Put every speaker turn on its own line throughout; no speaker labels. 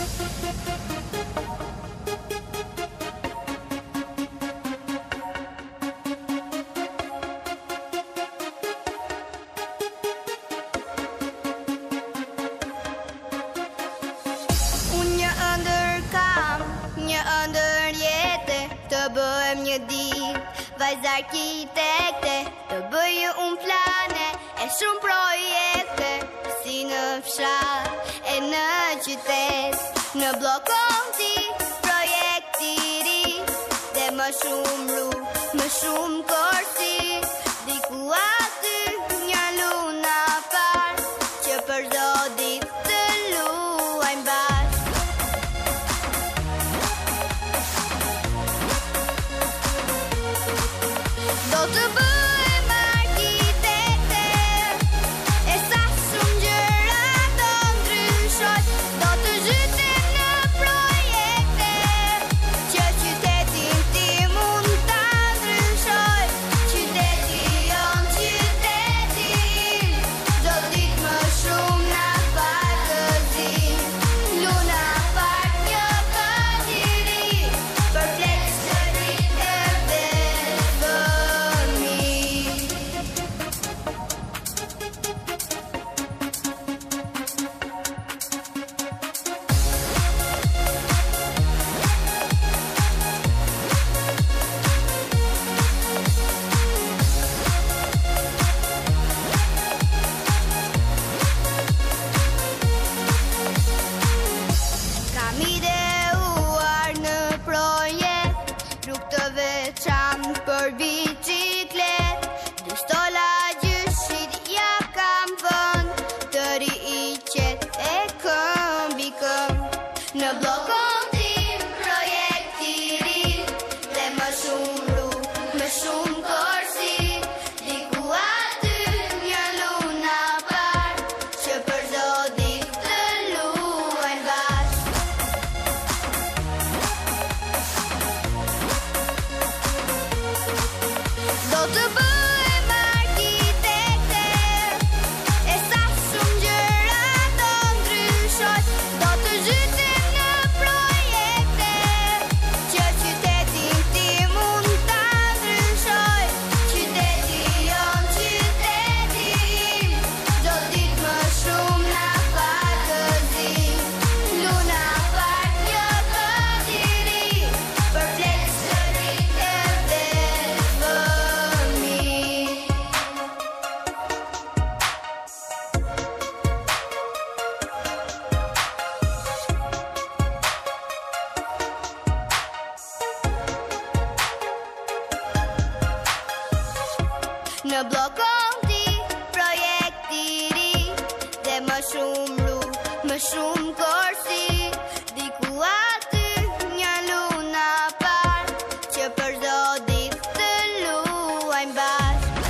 Të bëhem një dit vajzë arkitekte, të bëjë unë plane e shumë projekte, si në fshat e në qytet, në blokon ti projekti ri, dhe më shumë ru, më shumë korsi, diku aty një luna par, që për do dit të luajmë bashkë. Do të bëhem arkitekte, e sa shumë gjëra do ndryshoj, do të zhytem në projekte, që qytetin tim mund ta ndryshoj, qyteti jon, qyteti im, çdo ditë më shumë na fal gëzim, luna park një vend i ri, për fleksërit e vetë. Kam ideuar në projekt, rrugë të veçantë për biciklet, 2 stola gjyshit ja kam vënë, të ri i qet e këmbi këmbë, në blokon tim projekti ri, dhe më shumë rrugë, më shumë korsi, diku aty një luna par, që për çdo ditë të luajmë bashkë. Do të bëhem arkitekte, e sa shumë gjëra do ndryshoj, do të zhytem në projekte, që qytetin tim mund ta ndryshoj, qyteti jon, qyteti im, çdo ditë më shumë na fal gëzim, luna park një vend i ri, për fleksërit e vetë fëmijë. Në blokon ti projekti ri, dhe më shumë rrugë, më shumë korsi, diku aty një luna par, që për çdo ditë të luajmë bashkë.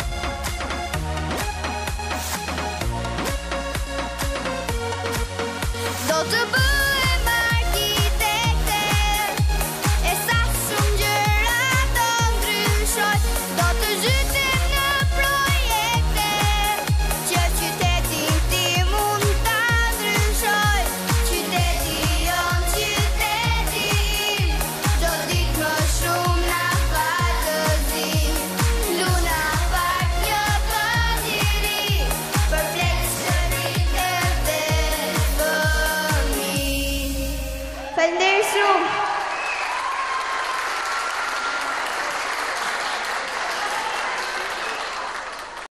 Do të bëhem arkitekte, e sa shumë gjëra do ndryshoj, do të zhytem në projekte, që qytetin tim mund ta ndryshoj, qyteti jon, qyteti im, çdo ditë më shumë na fal gëzim, luna park një vend i ri, për fleksërit e vetë fëmijë. Faleminderit shumë.